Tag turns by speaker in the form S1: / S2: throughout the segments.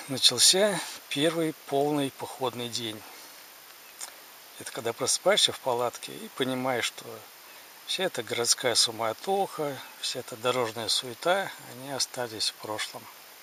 S1: начался первый полный походный день. Это когда просыпаешься в палатке и понимаешь, что вся эта городская суматоха, вся эта дорожная суета, они остались в прошлом.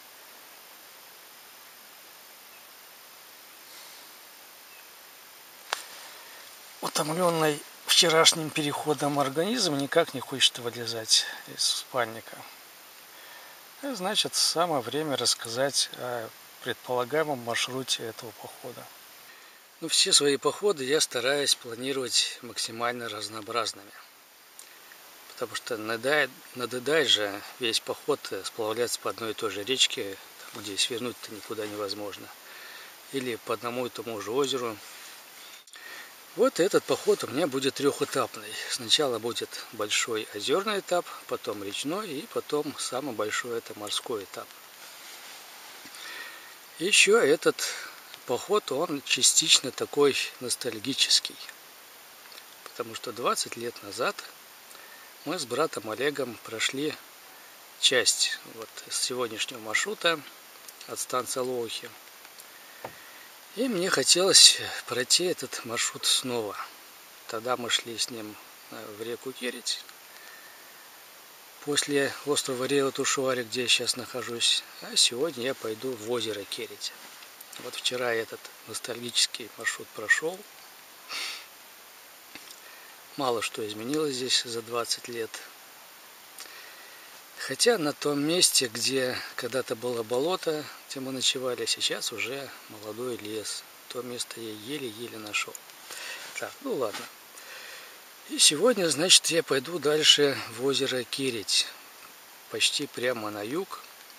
S1: Утомленный вчерашним переходом организм никак не хочет вылезать из спальника. Значит, самое время рассказать о предполагаемом маршруте этого похода. Все свои походы я стараюсь планировать максимально разнообразными. Потому что надоедает же весь поход сплавляться по одной и той же речке, где свернуть-то никуда невозможно. Или по одному и тому же озеру. Вот этот поход у меня будет трехэтапный. Сначала будет большой озерный этап, потом речной и потом самый большой это морской этап. Еще этот поход, он частично такой ностальгический. Потому что 20 лет назад мы с братом Олегом прошли часть с сегодняшнего маршрута от станции Лоухи. И мне хотелось пройти этот маршрут снова. Тогда мы шли с ним в реку Кередь. После острова Рева-Тушуари, где я сейчас нахожусь. А сегодня я пойду в озеро Кередь. Вчера этот ностальгический маршрут прошел. Мало что изменилось здесь за 20 лет. Хотя на том месте, где когда-то было болото, где мы ночевали, сейчас уже молодой лес. То место я еле-еле нашел. Так, ладно. И сегодня, значит, я пойду дальше в озеро Кередь. Почти прямо на юг.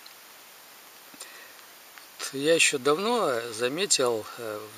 S1: Я еще давно заметил в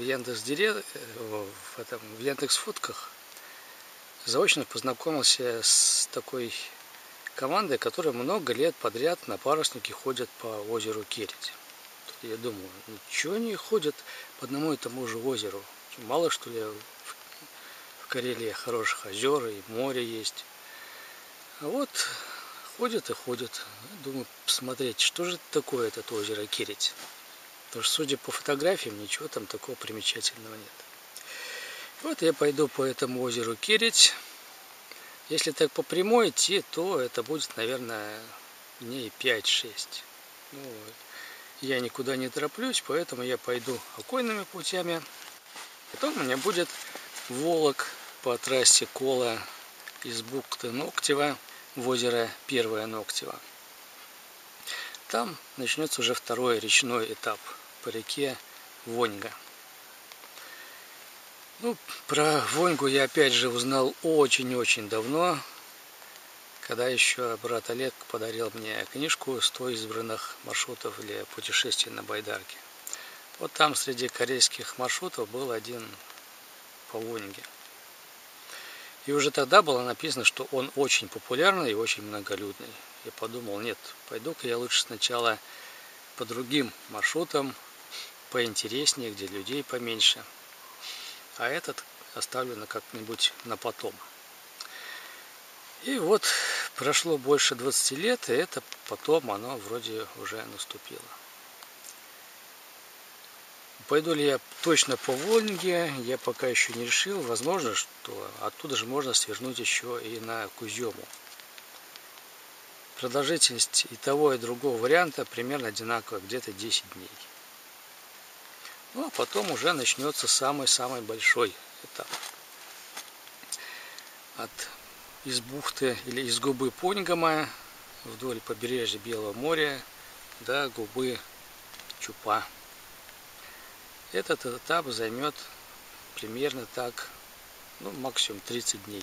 S1: Яндекс.Фотках, заочно познакомился с такой командой, которая много лет подряд на паруснике ходят по озеру Кередь. Я думаю, чего они ходят по одному и тому же озеру? Мало что ли в Карелии хороших озер и море есть. А ходят и ходят. Думаю, посмотреть, что же такое это озеро Кередь. Потому что, судя по фотографиям, ничего там такого примечательного нет. Я пойду по этому озеру Кередь. Если так по прямой идти, то это будет, наверное, дней 5-6. Я никуда не тороплюсь, поэтому я пойду окольными путями. Потом у меня будет волок по трассе Кола из бухты Ноктева в озеро Первое Ноктево. Там начнется уже второй речной этап по реке Воньга. Про Воньгу я опять же узнал очень-очень давно, когда еще брат Олег подарил мне книжку «100 избранных маршрутов для путешествий на байдарке». Там среди корейских маршрутов был один по Воньге. И уже тогда было написано, что он очень популярный и очень многолюдный. Я подумал, нет, пойду-ка я лучше сначала по другим маршрутам, поинтереснее, где людей поменьше. А этот оставлю как-нибудь на потом. И прошло больше 20 лет, и это потом оно вроде уже наступило. Пойду ли я точно по Волге, я пока еще не решил. Возможно, что оттуда же можно свернуть еще и на Кузему. Продолжительность и того, и другого варианта примерно одинаковая, где-то 10 дней. А потом уже начнется самый-самый большой этап. Из бухты или из губы Поньгама вдоль побережья Белого моря до губы Чупа. Этот этап займет примерно максимум 30 дней.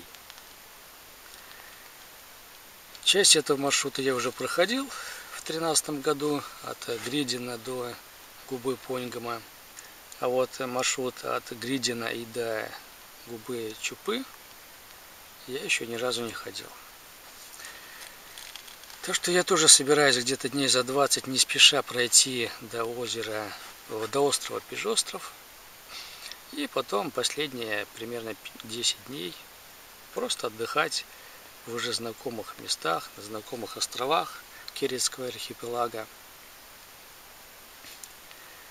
S1: Часть этого маршрута я уже проходил в 2013 году от Гридина до губы Поньгама. А маршрут от Гридина и до губы Чупы я еще ни разу не ходил. Так что я тоже собираюсь где-то дней за 20 не спеша пройти до острова Пижостров. И потом последние примерно 10 дней просто отдыхать в уже знакомых местах, на знакомых островах Кередского архипелага.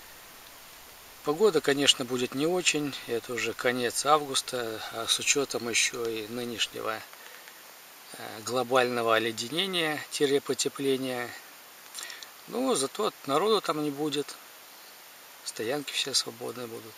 S1: Погода, конечно, будет не очень, это уже конец августа, а с учетом еще и нынешнего глобального оледенения-потепления. Но зато народу там не будет, стоянки все свободные будут.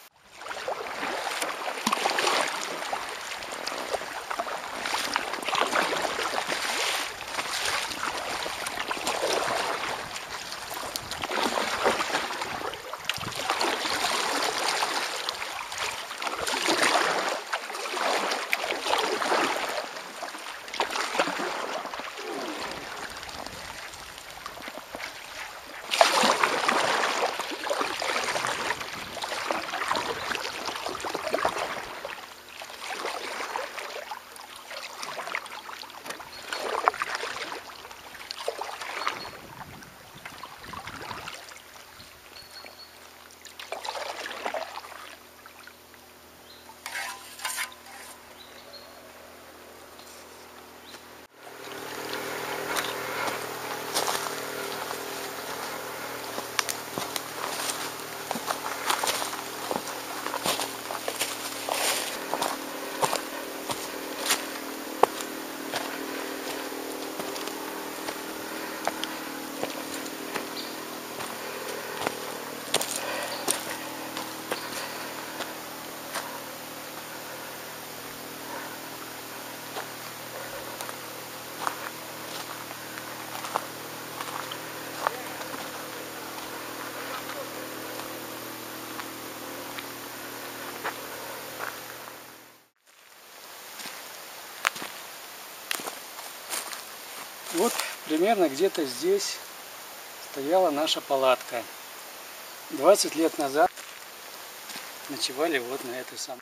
S1: Вот примерно где-то здесь стояла наша палатка. 20 лет назад ночевали вот на этой самой.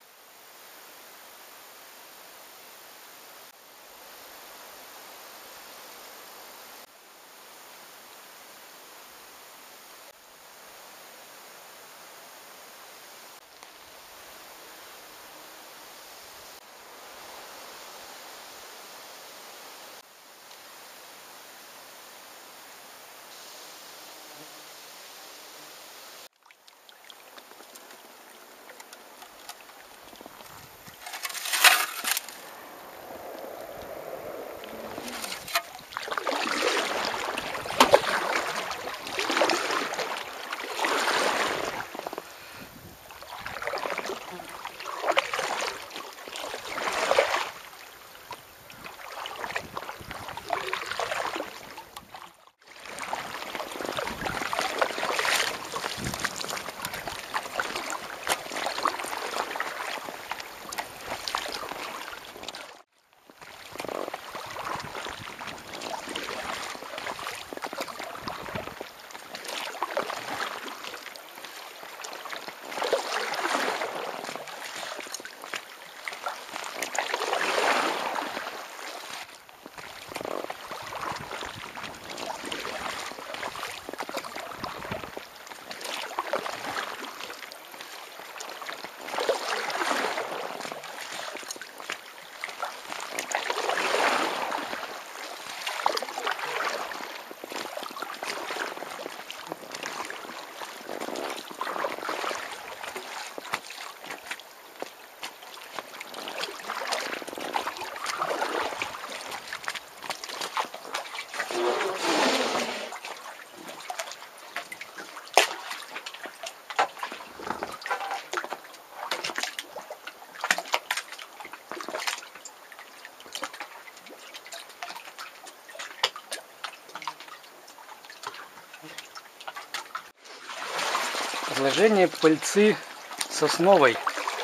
S1: Отложение пыльцы сосновой.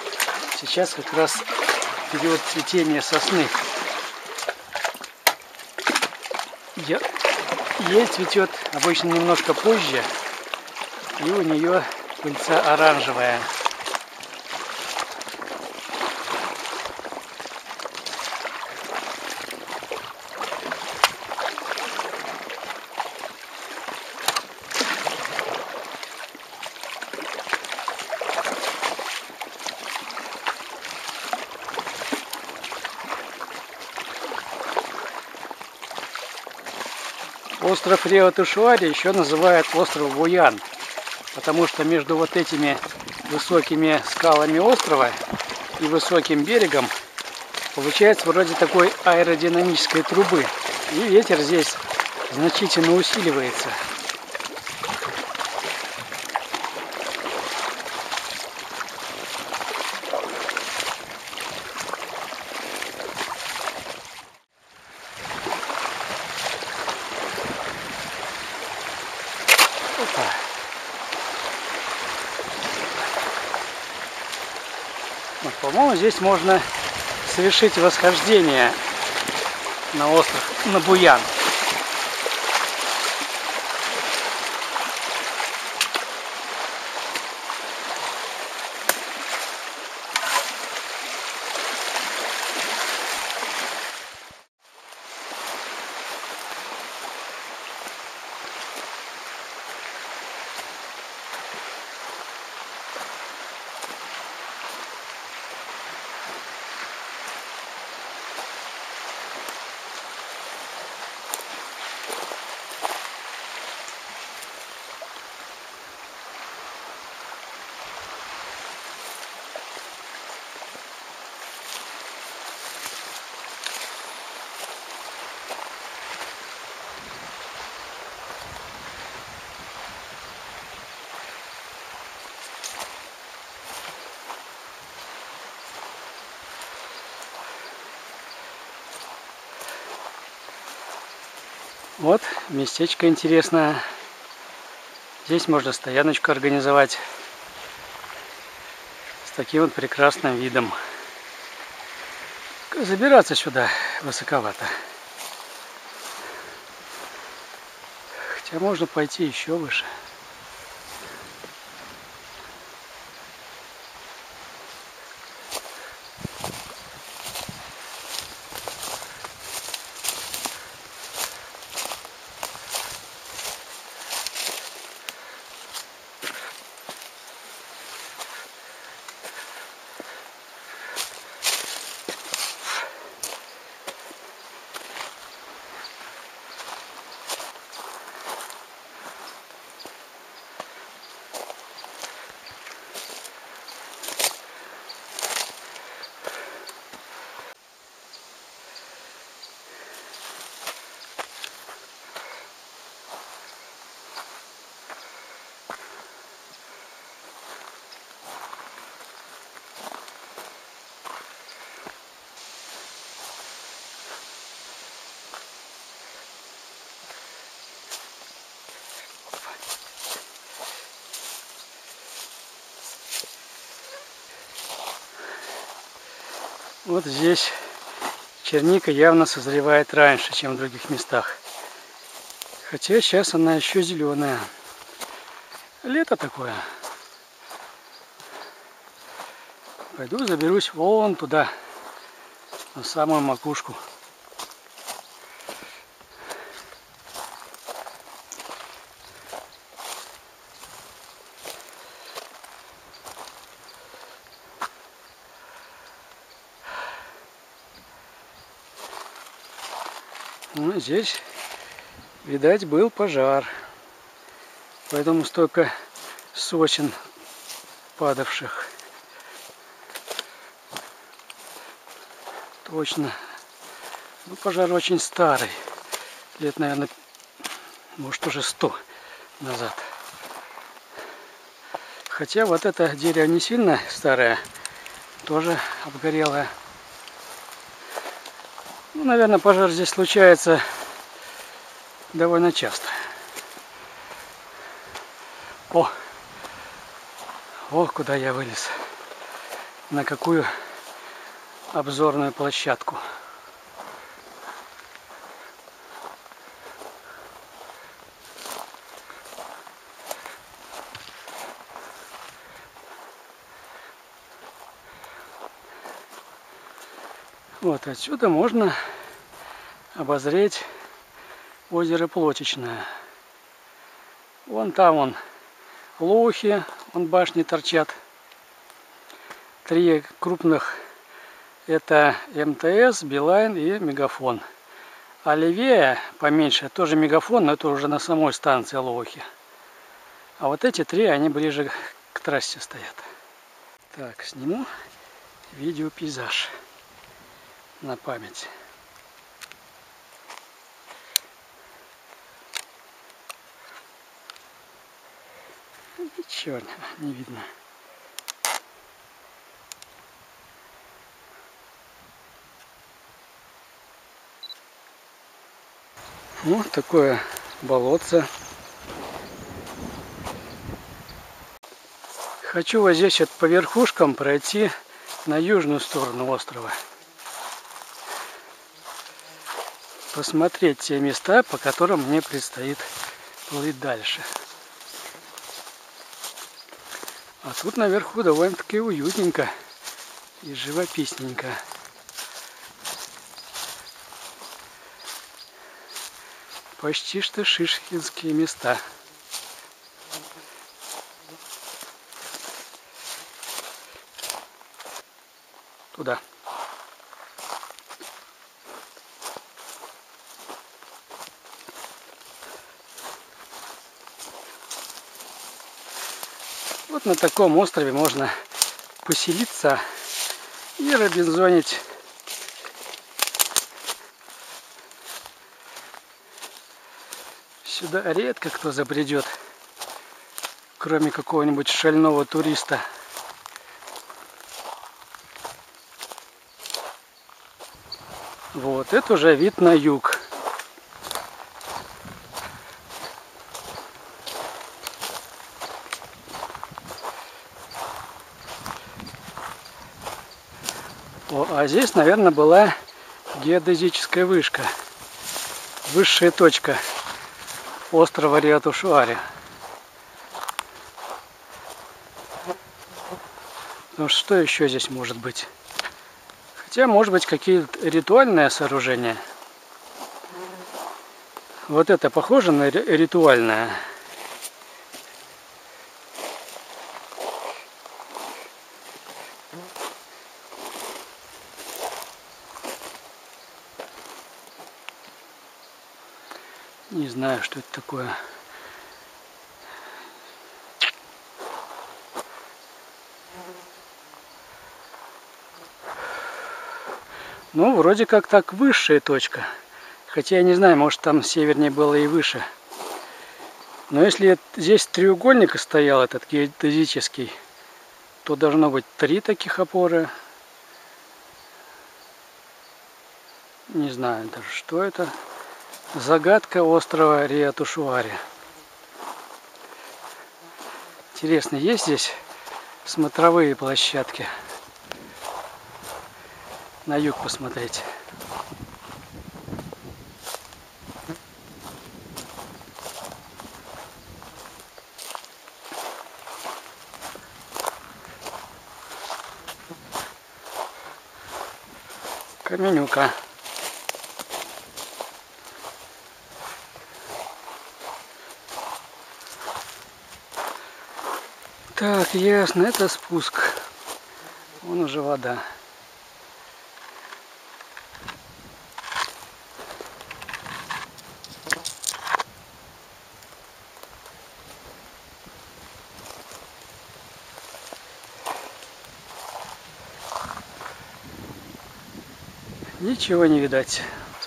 S1: Сейчас как раз период цветения сосны. Ей цветет обычно немножко позже, и у нее пыльца оранжевая. Остров Рио-Тишуари еще называют остров Буян. потому что между вот этими высокими скалами острова и высоким берегом получается вроде такой аэродинамической трубы. И ветер здесь значительно усиливается. Вот, по-моему, здесь можно совершить восхождение на остров, на Буян. Вот местечко интересное. Здесь можно стояночку организовать с таким вот прекрасным видом. Забираться сюда высоковато. Хотя можно пойти еще выше. Вот здесь черника явно созревает раньше, чем в других местах. Хотя сейчас она еще зеленая. Лето такое. Пойду заберусь вон туда, на самую макушку. Ну, здесь, видать, был пожар, поэтому столько сосен падавших. Точно. Ну, пожар очень старый. Лет, наверное, может, уже 100 назад. Хотя вот это дерево не сильно старое, тоже обгорелое. Ну, наверное, пожар здесь случается довольно часто. О, куда я вылез. На какую обзорную площадку. Вот отсюда можно обозреть озеро Плотичное. Вон там вон лохи, вон башни торчат. 3 крупных — это МТС, Билайн и Мегафон. А левее, поменьше, тоже Мегафон, но это уже на самой станции лохи. А вот эти три, они ближе к трассе стоят. Так, сниму видеопейзаж на память. Ничего не видно. Вот такое болотце. Хочу вот здесь вот по верхушкам пройти на южную сторону острова. Посмотреть те места, по которым мне предстоит плыть дальше. А тут наверху довольно-таки уютненько и живописненько. Почти что шишкинские места. Туда. Вот на таком острове можно поселиться и робинзонить. Сюда редко кто забредет, кроме какого-нибудь шального туриста. Вот, это уже вид на юг. О, а здесь, наверное, была геодезическая вышка. Высшая точка острова Риатушуари. Ну что еще здесь может быть? Хотя, может быть, какие-то ритуальные сооружения. Вот это похоже на ритуальное. Не знаю, что это такое. Ну, вроде как так высшая точка. Хотя я не знаю, может там севернее было и выше. Но если здесь треугольник стоял, этот геодезический, то должно быть 3 таких опоры. Не знаю даже, что это. Загадка острова Риатушуари. Интересно, есть здесь смотровые площадки? На юг посмотреть. Каменюка. Так, ясно, это спуск. Вон уже вода. Ничего не видать.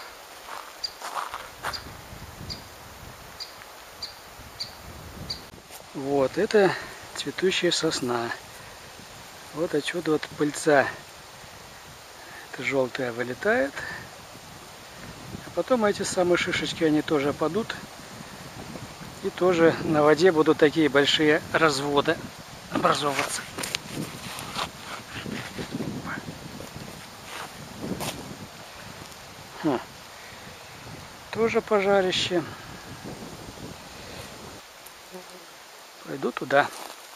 S1: Вот, это цветущая сосна. Вот отсюда вот пыльца. Это желтая вылетает. А потом эти самые шишечки, они тоже опадут. И тоже на воде будут такие большие разводы образовываться. Тоже пожарище. Пойду туда.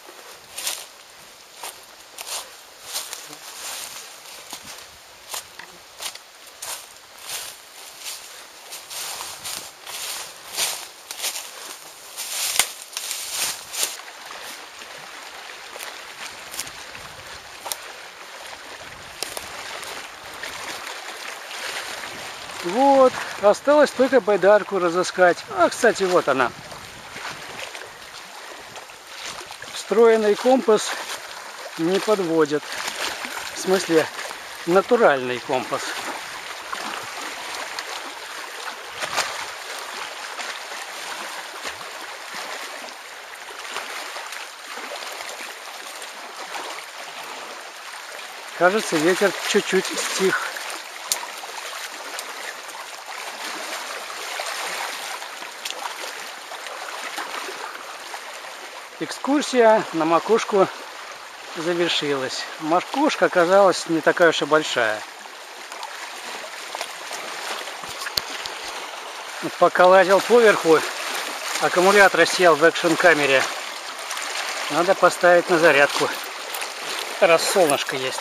S1: Вот, осталось только байдарку разыскать. А, кстати, вот она. Встроенный компас не подводит. В смысле, натуральный компас. Кажется, ветер чуть-чуть стих. Экскурсия на макушку завершилась. Макушка оказалась не такая уж и большая. Вот пока лазил поверху, аккумулятор сел в экшн-камере. Надо поставить на зарядку, раз солнышко есть.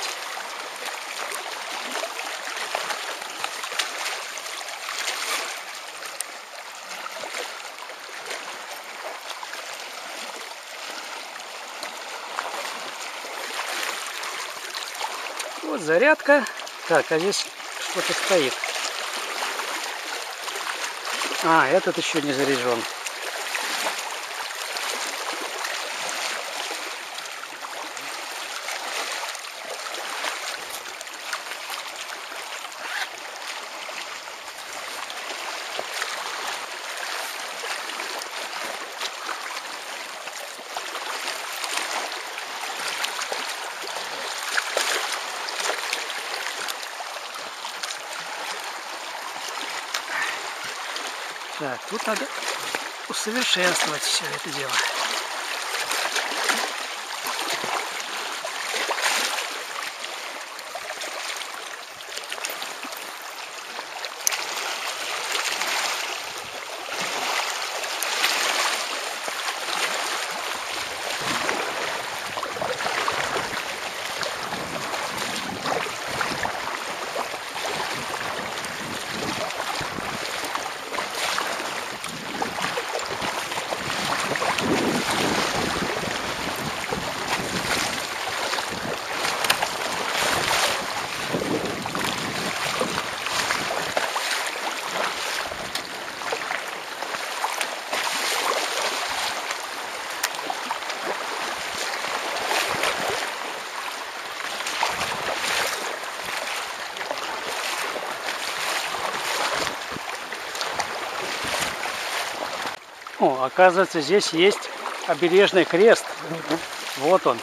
S1: Вот зарядка. Так, а здесь что-то стоит. А, этот еще не заряжен. Так, тут надо усовершенствовать все это дело. О, оказывается, здесь есть обережный крест. Вот он.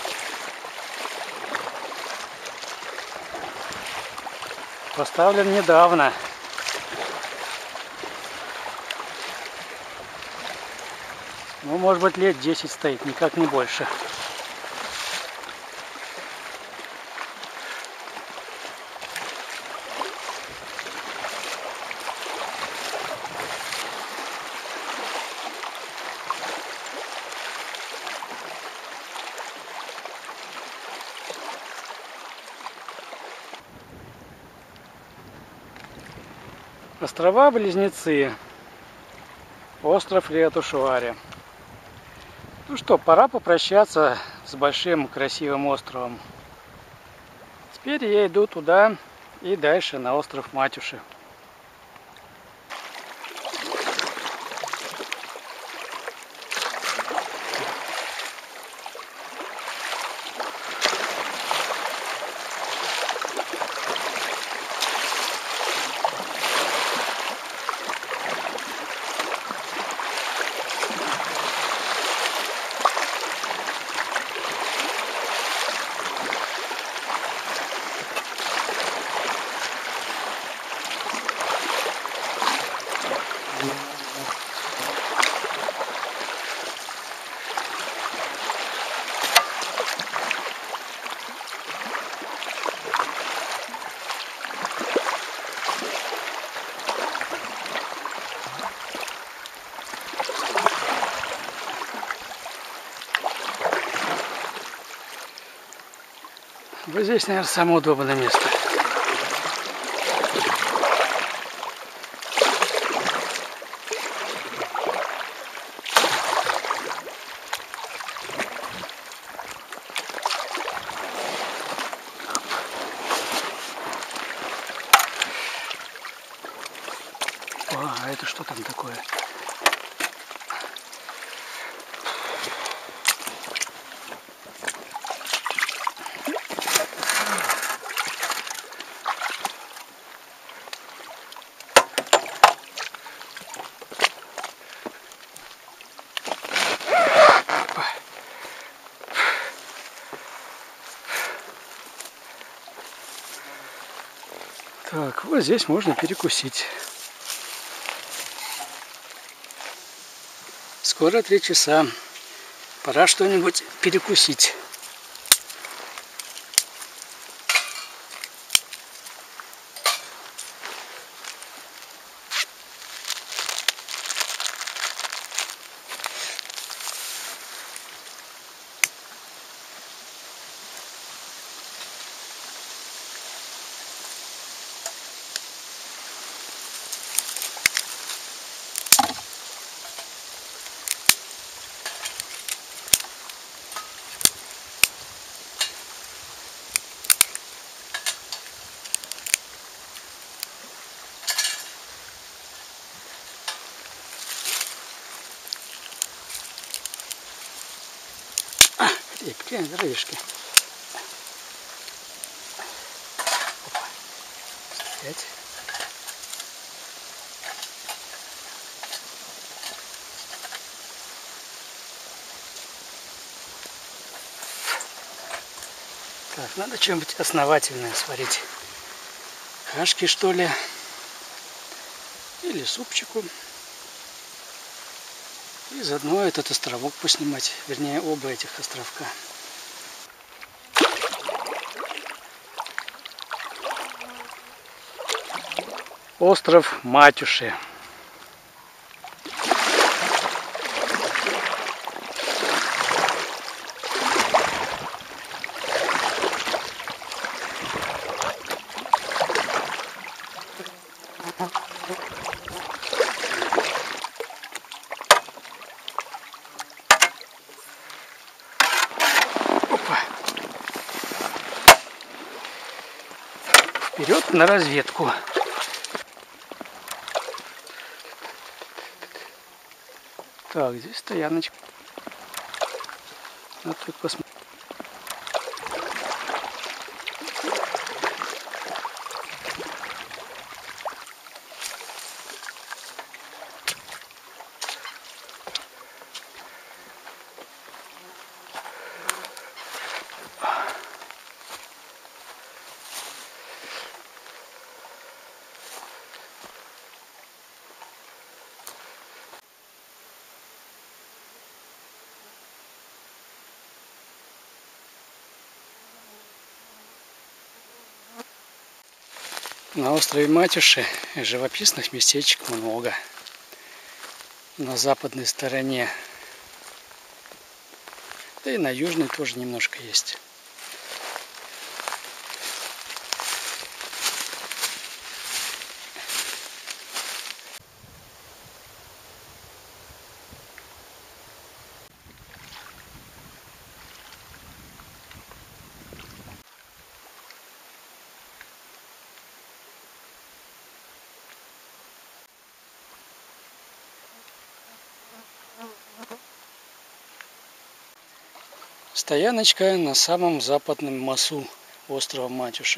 S1: Поставлен недавно. Ну, может быть, лет 10 стоит, никак не больше. Острова-близнецы. Остров Лиатушуаре. Ну что, пора попрощаться с большим красивым островом. Теперь я иду туда и дальше на остров Матюши. Вот здесь, наверное, самое удобное место. А это что там такое? Так, вот здесь можно перекусить. Скоро 3 часа. Пора что-нибудь перекусить. Репки, дровишки. Стоять. Так, надо что-нибудь основательное сварить. Кашки, что ли? Или супчику. И заодно этот островок поснимать. Вернее, оба этих островка. Остров Матюши. Вперед на разведку. Так, здесь стояночка. Надо тут посмотреть. На острове Матюши живописных местечек много. На западной стороне. Да и на южной тоже немножко есть. Стояночка на самом западном мысу острова Матюши.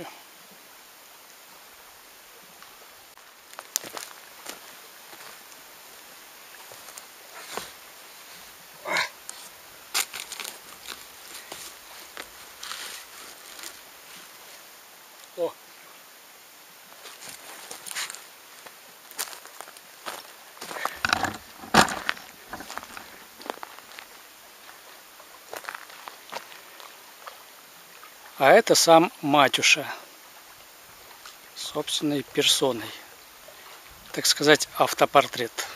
S1: О! А это сам Матюша собственной персоной. Так сказать, автопортрет.